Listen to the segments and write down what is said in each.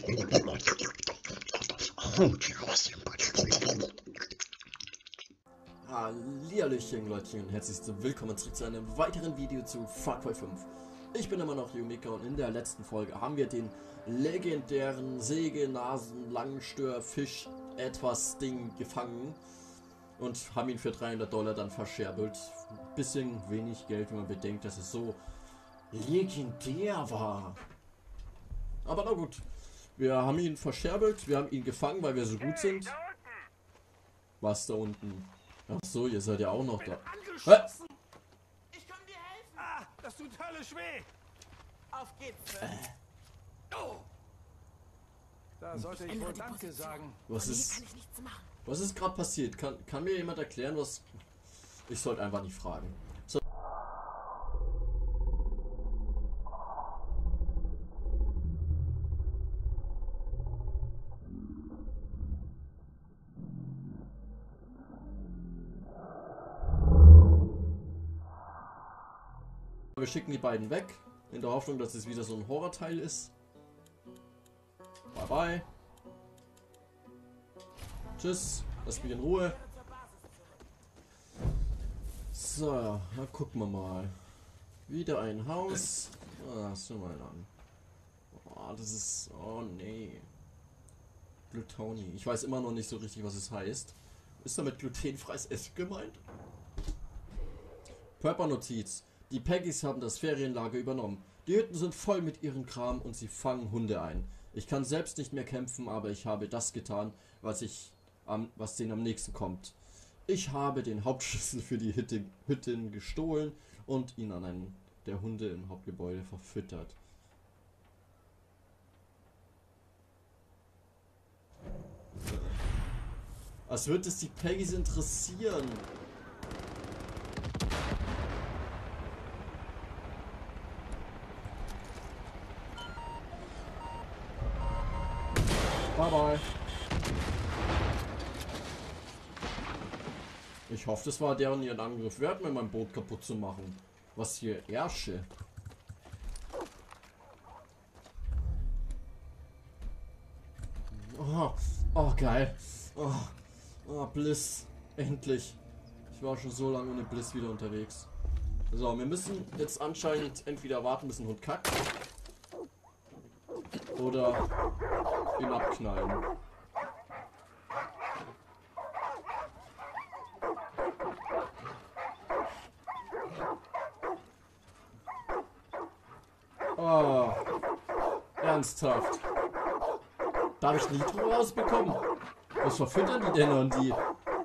Hallihallöchen Leutchen und herzlich willkommen zurück zu einem weiteren Video zu Far Cry 5. Ich bin immer noch Yumika und in der letzten Folge haben wir den legendären Sägenasen-Langstör-Fisch etwas Ding gefangen und haben ihn für $300 dann verscherbelt. Bisschen wenig Geld, wenn man bedenkt, dass es so legendär war. Aber na gut, wir haben ihn verscherbelt, wir haben ihn gefangen, weil wir so gut sind. Was da unten? Ach so, ihr seid ja auch noch da. Ich kann dir helfen. Ah, das tut höllisch weh. Auf geht's. Da sollte ich wohl Danke sagen. Was ist gerade passiert? Kann mir jemand erklären, was... Ich sollte einfach nicht fragen. So. Wir schicken die beiden weg, in der Hoffnung, dass es wieder so ein Horrorteil ist. Bye bye. Tschüss, lass mich in Ruhe. So, na gucken wir mal. Wieder ein Haus. Ah, so mal an. Oh, das ist... Oh nee. Glutoni. Ich weiß immer noch nicht so richtig, was es heißt. Ist damit glutenfreies Essen gemeint? Purper-Notiz. Die Peggys haben das Ferienlager übernommen. Die Hütten sind voll mit ihrem Kram und sie fangen Hunde ein. Ich kann selbst nicht mehr kämpfen, aber ich habe das getan, was denen am nächsten kommt. Ich habe den Hauptschlüssel für die Hütten gestohlen und ihn an einen der Hunde im Hauptgebäude verfüttert. Als würde es die Peggys interessieren. Bye bye. Ich hoffe, das war deren ihren Angriff wert, mir mein Boot kaputt zu machen. Was hier Ärsche. Oh, oh geil. Oh, oh, Bliss. Endlich. Ich war schon so lange ohne Bliss wieder unterwegs. So, wir müssen jetzt anscheinend entweder warten, bis ein Hund kackt. Oder ihn abknallen. Oh, ernsthaft. Darf ich Nitro rausbekommen? Was verfüttern die denn an die?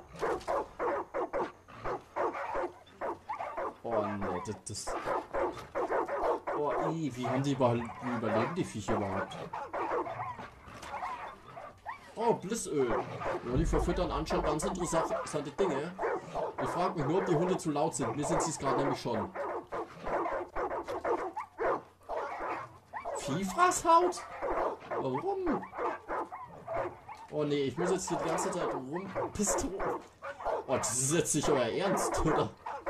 Oh ne, das... Oh, wie haben die überleben die Viecher überhaupt? Oh, Blissöl. Ja, die verfüttern anscheinend ganz interessante Dinge. Ich frage mich nur, ob die Hunde zu laut sind. Mir sind sie es gerade nämlich schon. Viehfraßhaut? Warum? Oh nee, ich muss jetzt hier die ganze Zeit rumpistolen. Oh, das ist jetzt nicht euer Ernst, oder?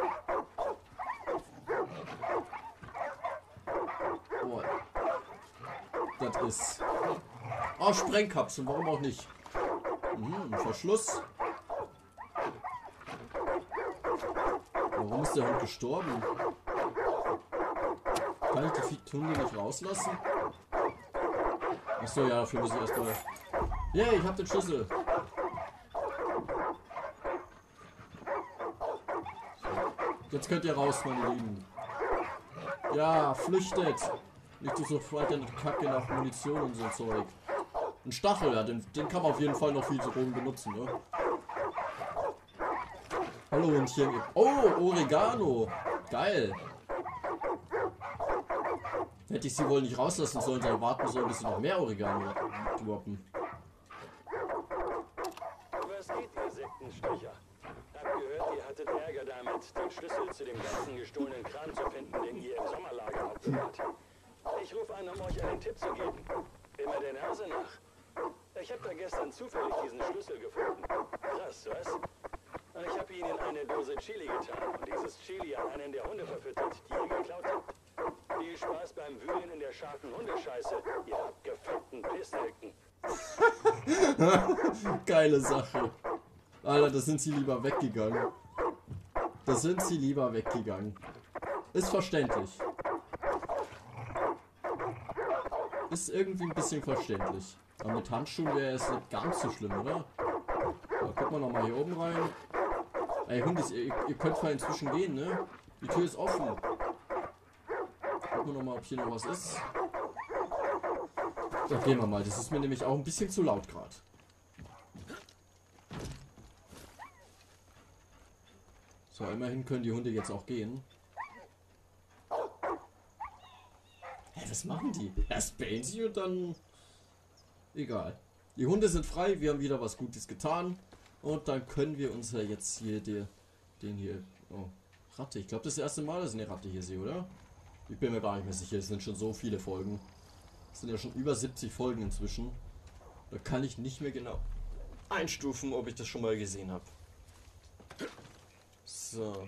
Oh. Das ist... Oh, Sprengkapseln, warum auch nicht? Verschluss. Warum ist der Hund gestorben? Kann ich die Hunde nicht rauslassen? Achso, ja, dafür muss ich erstmal... Yeah, ich hab den Schlüssel. Jetzt könnt ihr raus, meine Lieben. Ja, flüchtet. Nicht so weiter eine Kacke nach Munition und so Zeug. Ein Stachel, ja, den kann man auf jeden Fall noch viel zu rum benutzen, ne? Hallo und hier... Oh, Oregano. Geil. Hätte ich sie wohl nicht rauslassen sollen, sondern warten sollen, bis sie noch mehr Oregano droppen. Was geht, ihr Sektenstecher? Hab gehört, ihr hattet Ärger damit, den Schlüssel zu dem ganzen gestohlenen Kram zu finden, den ihr im Sommerlager aufbewahrt. Ich rufe an, um euch einen Tipp zu geben. Immer der Nase nach. Ich habe da gestern zufällig diesen Schlüssel gefunden. Krass, was? Und ich habe ihn in eine Dose Chili getan und dieses Chili an einen der Hunde verfüttert, die ihr geklaut habt. Viel Spaß beim Wühlen in der scharfen Hundescheiße, ihr abgefuckten Pissnelken. Geile Sache. Alter, da sind sie lieber weggegangen. Da sind sie lieber weggegangen. Ist verständlich. Ist irgendwie ein bisschen verständlich. Aber mit Handschuhen wäre es nicht ganz so schlimm, oder? Da gucken wir nochmal hier oben rein. Ey, Hundis, ihr könnt zwar inzwischen gehen, ne? Die Tür ist offen. Gucken wir nochmal, ob hier noch was ist. Da gehen wir mal. Das ist mir nämlich auch ein bisschen zu laut gerade. So, immerhin können die Hunde jetzt auch gehen. Hä, was machen die? Erst bellen sie und dann... Egal. Die Hunde sind frei, wir haben wieder was Gutes getan. Und dann können wir uns ja jetzt hier den hier... Oh, Ratte. Ich glaube, das ist das erste Mal, dass ich eine Ratte hier sehe, oder? Ich bin mir gar nicht mehr sicher. Es sind schon so viele Folgen. Es sind ja schon über 70 Folgen inzwischen. Da kann ich nicht mehr genau einstufen, ob ich das schon mal gesehen habe. So.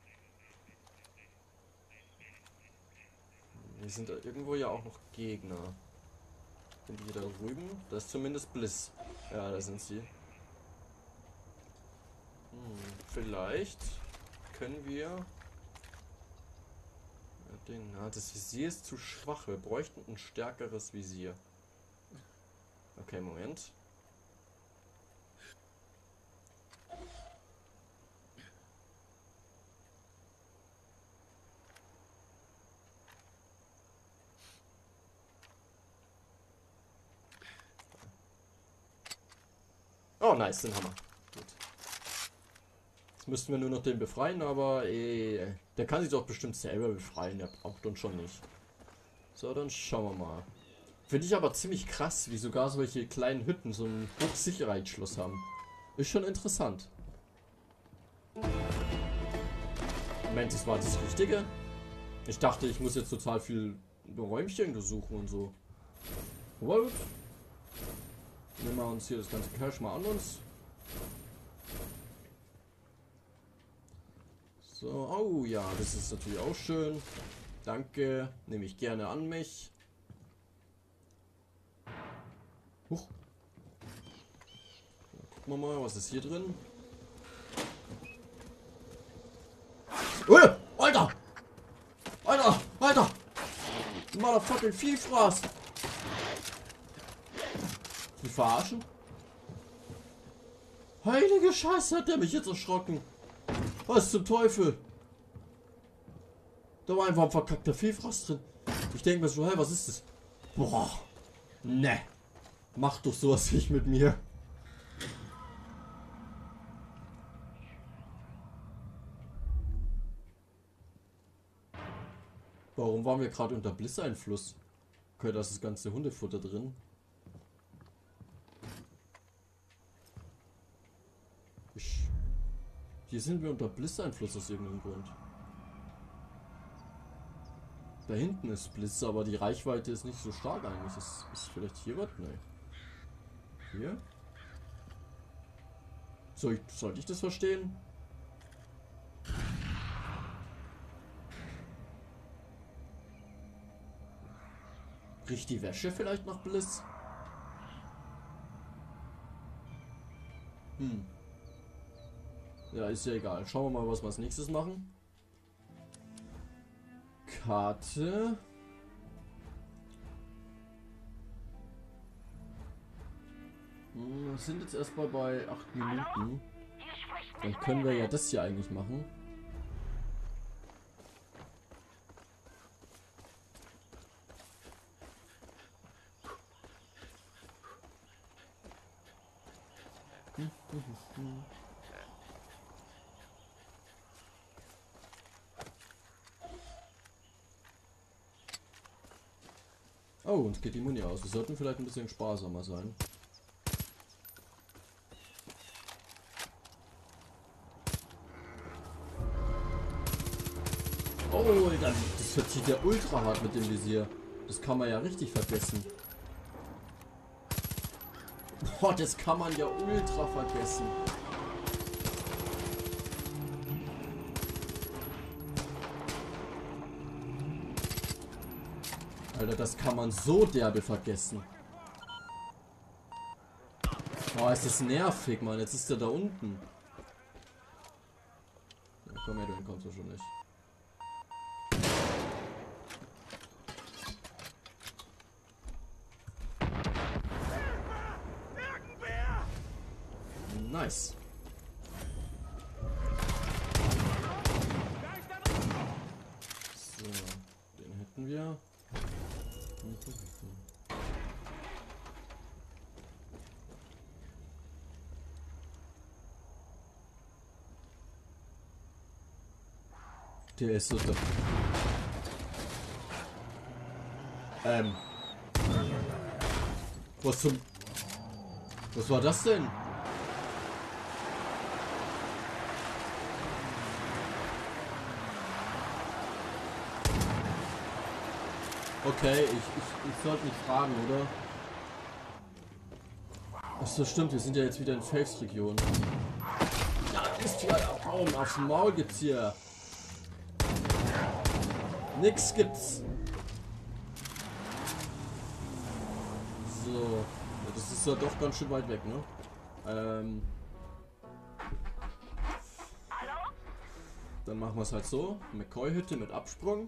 Hier sind da irgendwo ja auch noch Gegner. Sind die da drüben? Da ist zumindest Bliss. Ja, da sind sie. Vielleicht können wir... das Visier ist zu schwach. Wir bräuchten ein stärkeres Visier. Okay, Moment. Oh, nice, den Hammer. Gut. Jetzt müssten wir nur noch den befreien, aber der kann sich doch bestimmt selber befreien. Der braucht uns schon nicht. So, dann schauen wir mal. Finde ich aber ziemlich krass, wie sogar solche kleinen Hütten so ein Hochsicherheitsschloss haben. Ist schon interessant. Moment, das war das Richtige? Ich dachte, ich muss jetzt total viel Räumchen besuchen und so. What? Nehmen wir uns hier das ganze Cash mal an uns. So, oh ja, das ist natürlich auch schön. Danke, nehme ich gerne an mich. Huch. Gucken wir mal, was ist hier drin? Alter! Alter! Alter! Motherfucking Vielfraß! Die verarschen? Heilige Scheiße, hat der mich jetzt erschrocken. Was zum Teufel? Da war einfach ein verkackter Vielfraß drin. Ich denke mir so, hey, was ist das? Boah. Ne. Mach doch sowas nicht mit mir. Warum waren wir gerade unter Blisseinfluss? Okay, da ist das ganze Hundefutter drin. Hier sind wir unter Bliss-Einfluss aus irgendeinem Grund. Da hinten ist Bliss, aber die Reichweite ist nicht so stark eigentlich. Ist vielleicht hier was? Nein. Hier? Sollte ich das verstehen? Riecht die Wäsche vielleicht nach Bliss? Ja, ist ja egal. Schauen wir mal, was wir als nächstes machen. Karte. Wir sind jetzt erstmal bei 8 Minuten. Dann können wir ja das hier eigentlich machen. Oh, uns geht die Muni aus. Wir sollten vielleicht ein bisschen sparsamer sein. Oh, das hört sich ja ultra hart mit dem Visier. Das kann man ja richtig vergessen. Boah, das kann man ja ultra vergessen. Alter, das kann man so derbe vergessen. Oh, ist das nervig, Mann. Jetzt ist er da unten. Ja, komm her, den kommst du schon nicht. Nice. So, den hätten wir. Der ist so da. Was zum... Was war das denn? Okay, ich sollte nicht fragen, oder? Ach so, stimmt, wir sind ja jetzt wieder in Faves-Region. Ja, ist hier der Baum, aufs Maul gibt's hier. Nix gibt's. So, ja, das ist ja doch ganz schön weit weg, ne? Dann machen wir es halt so. McCoy-Hütte mit Absprung.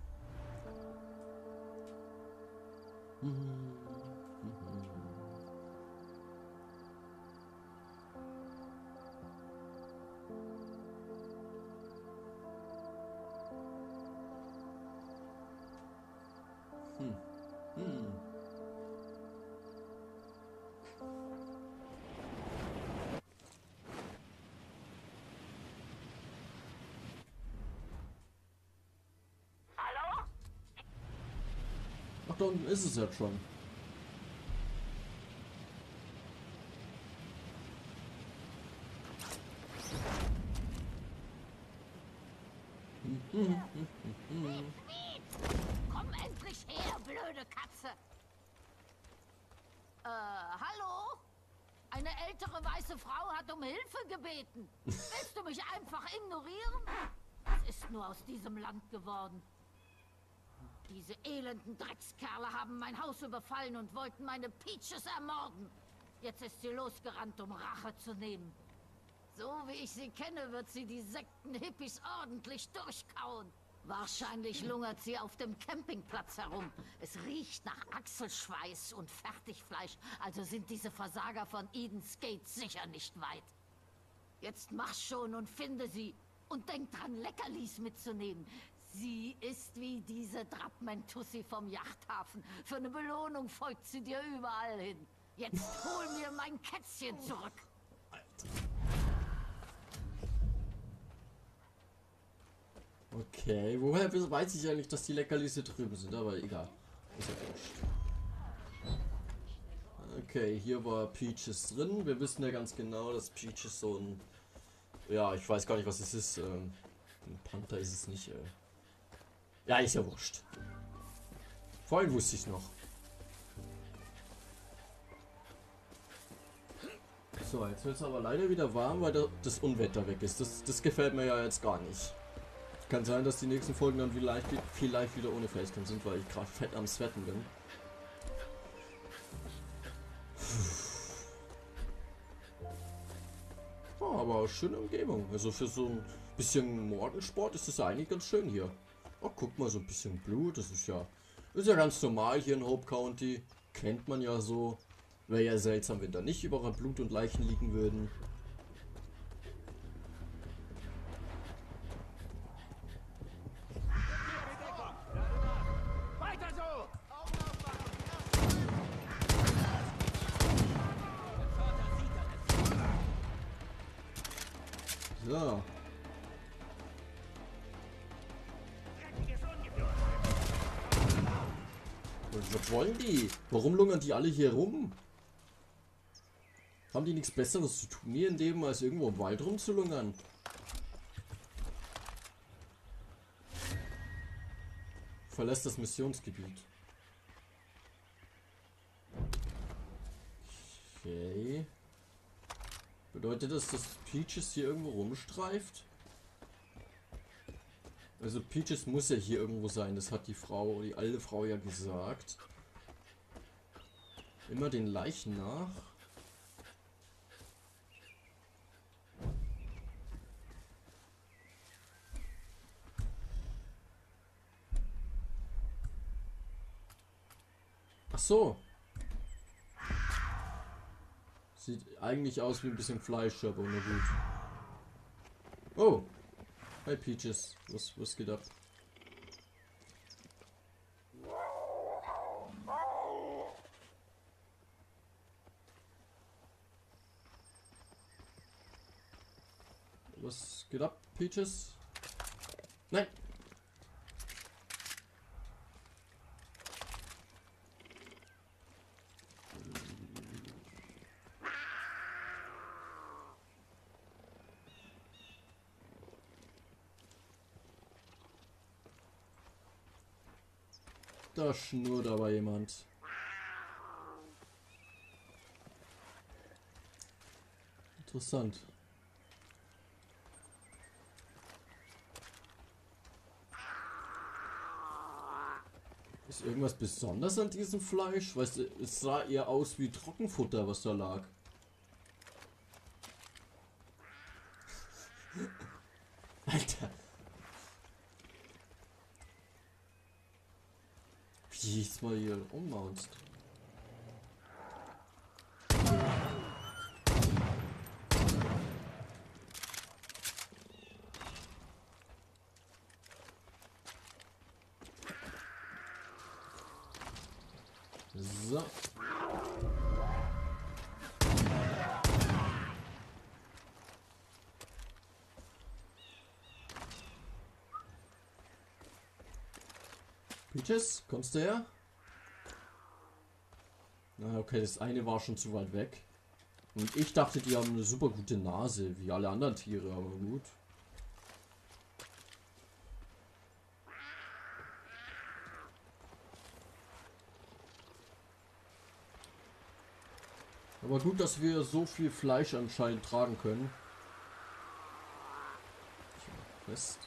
Ach, da unten ist es jetzt schon. Komm endlich her, blöde Katze! Hallo? Eine ältere weiße Frau hat um Hilfe gebeten. Willst du mich einfach ignorieren? Was ist nur aus diesem Land geworden? Diese elenden Dreckskerle haben mein Haus überfallen und wollten meine Peaches ermorden. Jetzt ist sie losgerannt, um Rache zu nehmen. So wie ich sie kenne, wird sie die Sekten-Hippies ordentlich durchkauen. Wahrscheinlich lungert sie auf dem Campingplatz herum. Es riecht nach Achselschweiß und Fertigfleisch, also sind diese Versager von Eden's Gate sicher nicht weit. Jetzt mach schon und finde sie. Und denk dran, Leckerlis mitzunehmen. Sie ist wie diese Drappmentussi vom Yachthafen. Für eine Belohnung folgt sie dir überall hin. Jetzt hol mir mein Kätzchen zurück. Okay, woher weiß ich eigentlich, dass die Leckerlis hier drüben sind, aber egal. Ist ja wurscht. Okay, hier war Peaches drin. Wir wissen ja ganz genau, dass Peaches so ein... Ja, ich weiß gar nicht, was es ist. Ein Panther ist es nicht. Ja, ist ja wurscht. Vorhin wusste ich noch. So, jetzt wird es aber leider wieder warm, weil das Unwetter weg ist. Das gefällt mir ja jetzt gar nicht. Kann sein, dass die nächsten Folgen dann vielleicht wieder ohne Facecam sind, weil ich gerade fett am Sweaten bin. Oh, aber schöne Umgebung. Also für so ein bisschen Morgensport ist das ja eigentlich ganz schön hier. Oh, guck mal, so ein bisschen Blut. Das ist ja ganz normal hier in Hope County. Kennt man ja so. Wäre ja seltsam, wenn da nicht überall Blut und Leichen liegen würden. So. Was wollen die? Warum lungern die alle hier rum? Haben die nichts Besseres zu tun hier in dem, als irgendwo im Wald rumzulungern? Verlässt das Missionsgebiet. Okay. Bedeutet das, dass Peaches hier irgendwo rumstreift? Also Peaches muss ja hier irgendwo sein, das hat die alte Frau ja gesagt. Immer den Leichen nach. so. Sieht eigentlich aus wie ein bisschen Fleisch, aber nur gut. Oh. Hi Peaches. Was geht ab? Was geht ab, Peaches? Nein! Da schnurrt aber jemand. Interessant. Ist irgendwas besonders an diesem Fleisch? Weißt du, es sah eher aus wie Trockenfutter, was da lag. Alter. Wie ich es mal hier ummaunst. So. Peaches, kommst du her? Na okay, das eine war schon zu weit weg. Und ich dachte, die haben eine super gute Nase, wie alle anderen Tiere, aber gut. Aber gut, dass wir so viel Fleisch anscheinend tragen können. Ich mach fest.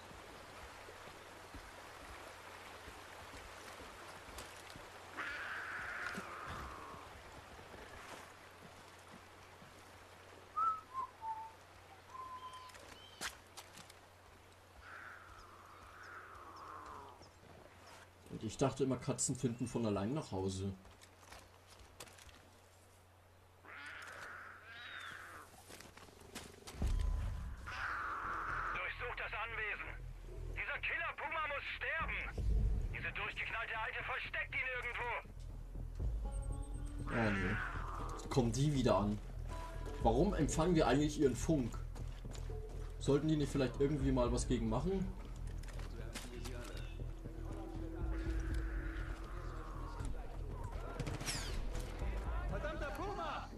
Und ich dachte immer, Katzen finden von allein nach Hause. Oh nee. Kommen die wieder an? Warum empfangen wir eigentlich ihren Funk? Sollten die nicht vielleicht irgendwie mal was gegen machen? Verdammter Puma!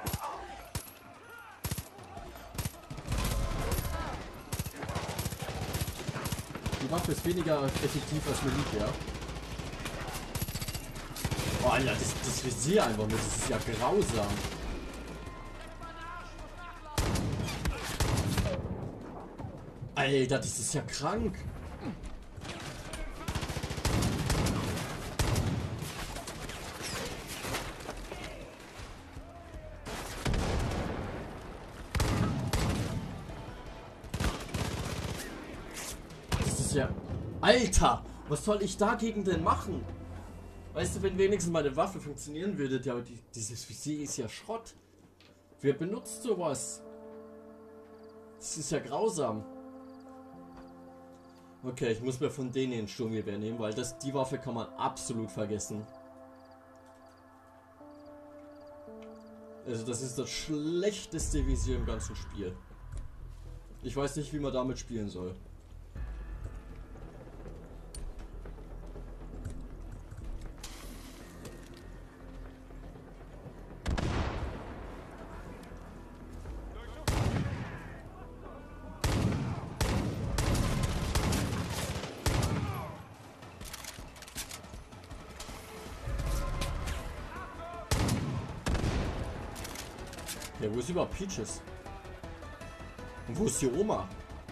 Die Waffe ist weniger effektiv als Militär. Oh Alter, das Visier einfach nur, das ist ja grausam. Alter, das ist ja krank. Das ist ja... Alter, was soll ich dagegen denn machen? Weißt du, wenn wenigstens meine Waffe funktionieren würde, ja, aber dieses Visier ist ja Schrott. Wer benutzt sowas? Das ist ja grausam. Okay, ich muss mir von denen den Sturmgewehr nehmen, weil die Waffe kann man absolut vergessen. Also das ist das schlechteste Visier im ganzen Spiel. Ich weiß nicht, wie man damit spielen soll. Ja, wo ist überhaupt Peaches? Und wo ist die Oma?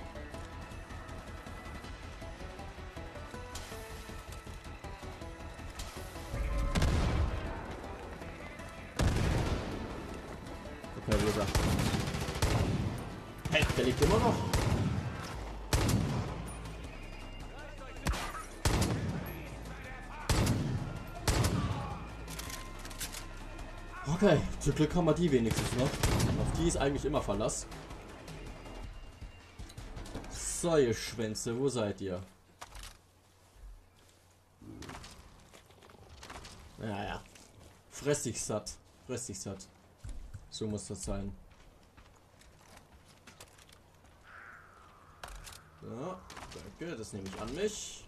Okay, wieder. Hey, der liegt immer noch. Okay, zum Glück haben wir die wenigstens noch. Auf die ist eigentlich immer Verlass. So, ihr Schwänze, wo seid ihr? Naja. Fress dich satt. Fress dich satt. So muss das sein. So, danke, das nehme ich an mich.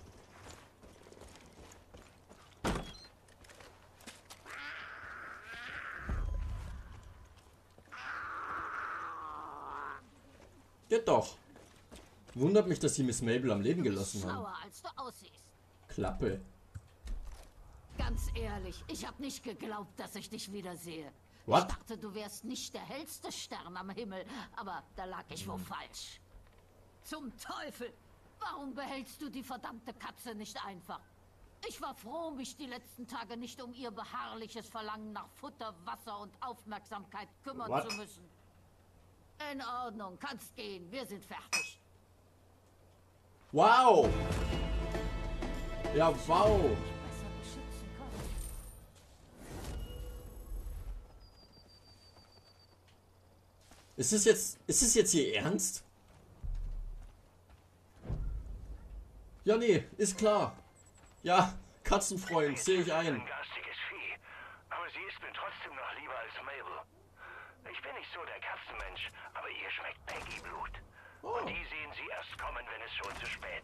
Geht doch. Wundert mich, dass sie Miss Mabel am Leben gelassen haben. Schlauer, als du aussiehst. Klappe. Ganz ehrlich, ich habe nicht geglaubt, dass ich dich wiedersehe. What? Ich dachte, du wärst nicht der hellste Stern am Himmel, aber da lag ich wohl falsch. Zum Teufel! Warum behältst du die verdammte Katze nicht einfach? Ich war froh, mich die letzten Tage nicht um ihr beharrliches Verlangen nach Futter, Wasser und Aufmerksamkeit kümmern What? zu müssen. In Ordnung, kannst gehen, wir sind fertig. Wow! Ja, wow! Besser beschützen können. Ist es jetzt ihr Ernst? Ja, nee, ist klar. Ja, Katzenfreund, sehe ich ein. Ein garstiges Vieh, aber sie ist mir trotzdem noch lieber als Mabel. Ich bin nicht so der Katzenmensch, aber ihr schmeckt Peggy-Blut. Oh. Und die sehen sie erst kommen, wenn es schon zu spät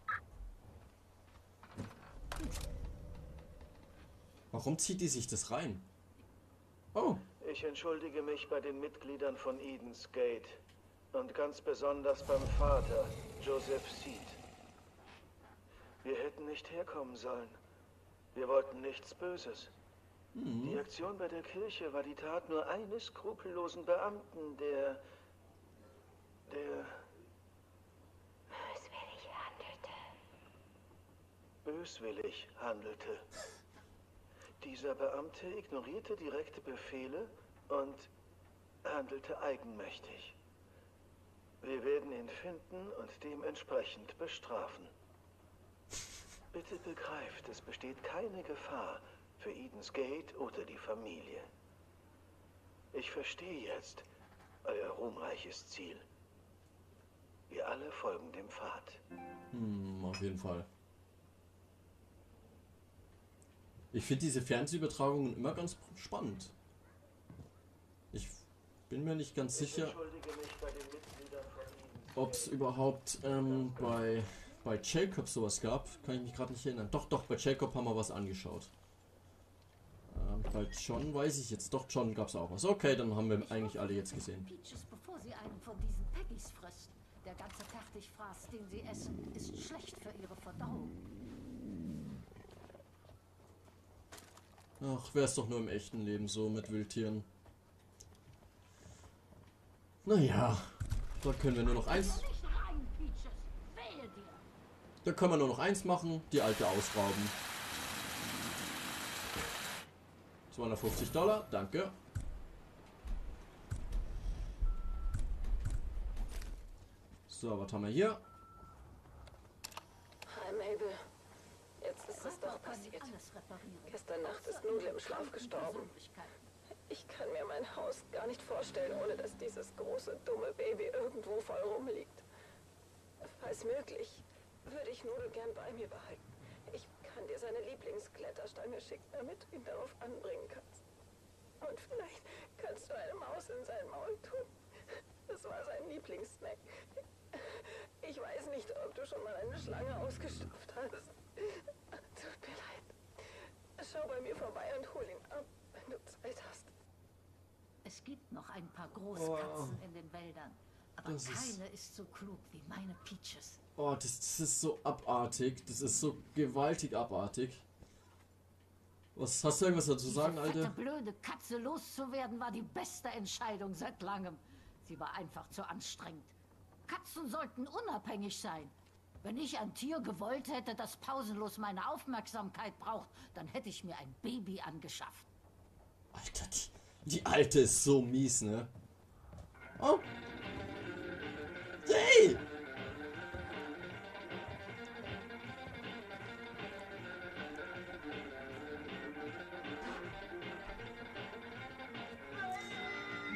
ist. Warum zieht die sich das rein? Oh, Ich entschuldige mich bei den Mitgliedern von Eden's Gate und ganz besonders beim Vater, Joseph Seed. Wir hätten nicht herkommen sollen. Wir wollten nichts Böses. Die Aktion bei der Kirche war die Tat nur eines skrupellosen Beamten, der böswillig handelte. Dieser Beamte ignorierte direkte Befehle und handelte eigenmächtig. Wir werden ihn finden und dementsprechend bestrafen. Bitte begreift, es besteht keine Gefahr für Eden's Gate oder die Familie. Ich verstehe jetzt euer ruhmreiches Ziel. Wir alle folgen dem Pfad. auf jeden Fall. Ich finde diese Fernsehübertragungen immer ganz spannend. Ich bin mir nicht ganz sicher, Entschuldige mich bei den Mitgliedern von Eden's ob es überhaupt bei Jacob sowas gab. Kann ich mich gerade nicht erinnern. Doch, bei Jacob haben wir was angeschaut. Bei John weiß ich jetzt. Doch, John gab es auch was. Okay, dann haben wir eigentlich alle jetzt gesehen. Peaches, bevor sie einen von diesen Peggys frisst. Der ganze Fertigfraß, den sie essen, ist schlecht für ihre Verdauung. Ach, wäre es doch nur im echten Leben so mit Wildtieren. Naja, da können wir nur noch eins. Nicht rein, Peaches. Wehe dir. Da können wir nur noch eins machen, die alte ausrauben. $250, danke. So, was haben wir hier? Hi Mabel. Jetzt ist es doch Kann passiert. alles reparieren. Gestern Nacht ist Nudel im Schlaf gestorben. Ich kann mir mein Haus gar nicht vorstellen, ohne dass dieses große, dumme Baby irgendwo voll rumliegt. Falls möglich, würde ich Nudel gern bei mir behalten. Ich kann dir seine Lieblingskletterstange schicken, damit du ihn darauf anbringen kannst. Und vielleicht kannst du eine Maus in sein Maul tun. Das war sein Lieblingssnack. Ich weiß nicht, ob du schon mal eine Schlange ausgestopft hast. Tut mir leid. Schau bei mir vorbei und hol ihn ab, wenn du Zeit hast. Es gibt noch ein paar Großkatzen in den Wäldern. Aber Das ist- keine ist so klug wie meine Peaches. Oh, das ist so abartig. Das ist so gewaltig abartig. Was hast du irgendwas dazu zu sagen, Diese fette, Alter? blöde Katze loszuwerden war die beste Entscheidung seit langem. Sie war einfach zu anstrengend. Katzen sollten unabhängig sein. Wenn ich ein Tier gewollt hätte, das pausenlos meine Aufmerksamkeit braucht, dann hätte ich mir ein Baby angeschafft. Alter, die alte ist so mies, ne? Oh. Hey!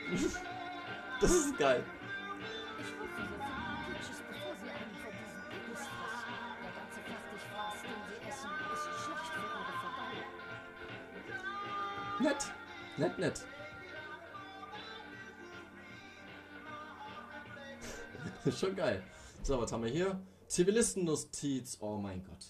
Das ist geil. Ich wusste, dass sie Kitschis, bevor sie einen von diesen Piggies fressen. Der ganze Fertigfraß, den sie essen, ist schlecht für ihre Verdauung. Nett. Nett, nett. Schon geil. So, was haben wir hier? Zivilistenjustiz. Oh mein Gott.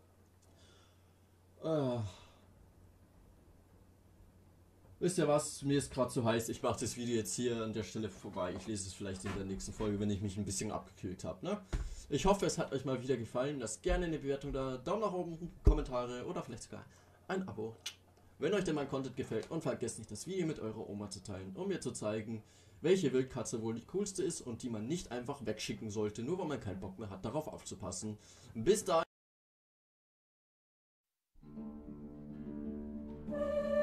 Wisst ihr was? Mir ist gerade zu heiß. Ich mache das Video jetzt hier an der Stelle vorbei. Ich lese es vielleicht in der nächsten Folge, wenn ich mich ein bisschen abgekühlt habe. Ne? Ich hoffe, es hat euch mal wieder gefallen. Lasst gerne eine Bewertung da, Daumen nach oben, Kommentare oder vielleicht sogar ein Abo. Wenn euch denn mein Content gefällt, und vergesst nicht, das Video mit eurer Oma zu teilen, um mir zu zeigen, welche Wildkatze wohl die coolste ist und die man nicht einfach wegschicken sollte, nur weil man keinen Bock mehr hat, darauf aufzupassen. Bis dahin.